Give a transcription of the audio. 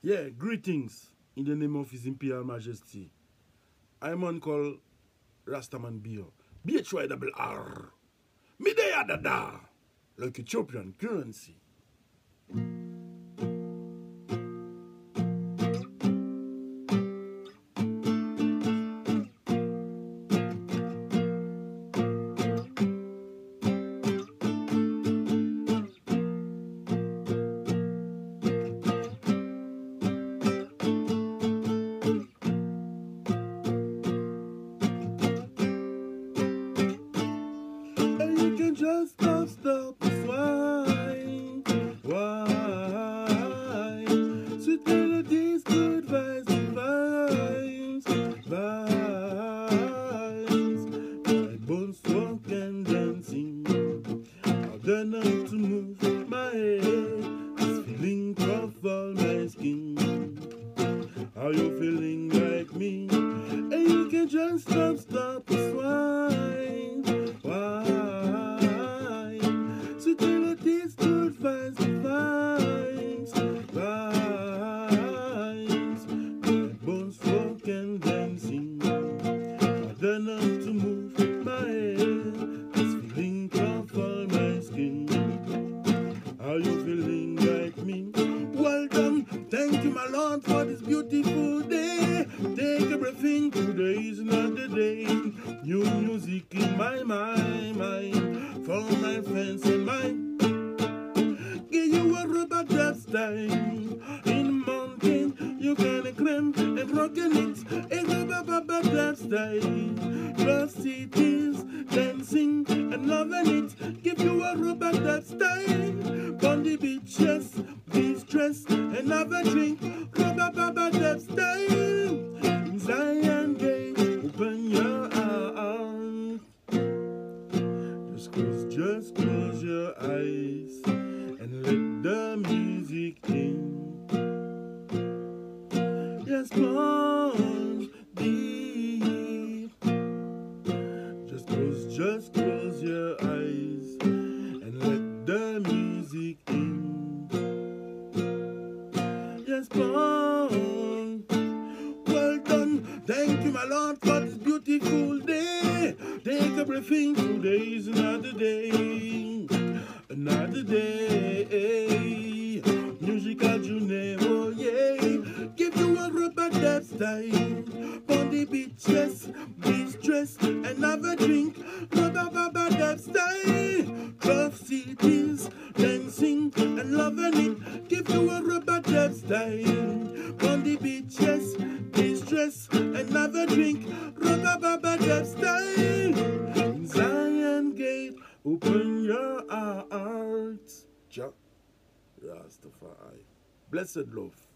Yeah, greetings in the name of His Imperial Majesty. I'm one called Rastaman Bio. BHY double R. Midaya Dada. Like Ethiopian currency. Just stop the swine. Why? Sweet melodies, good vibes, my bones walk and dancing. I've done enough to move my head. This feeling of all my skin. Are you feeling like me? And you can just stop the swine. Why? My bones folk and dancing. Hard enough to move my head. This feeling of all my skin. Are you feeling like me? Well done. Thank you, my Lord, for this beautiful day. Take everything. Today is not the day. New music in my mind. For my friends and mine. Give you a rubber dub style. In the mountain, you can cramp and rockin' it. A rubber dub style. Love cities, dancing and loving it. Give you a rubber dub style. On the beaches, be stressed and have a drink. Rubber dub style. In Zion Gate, open your eyes. Just close your eyes. And let the music in. Yes, plunge deep. Just close your eyes and let the music in. Yes, plunge. Well done. Thank you, my Lord, for this beautiful day. Take everything. Today is another day. Another day, musical journey, oh yeah. Give you a rubber dub style. On the beaches, be stressed and have a drink. Rubber dub style. Club cities, dancing and loving it. Give you a rubber dub style. On the beaches, be stressed and have a drink. Rubber dub style. Zion Gate, open your heart. Jah Rastafari. Blessed love.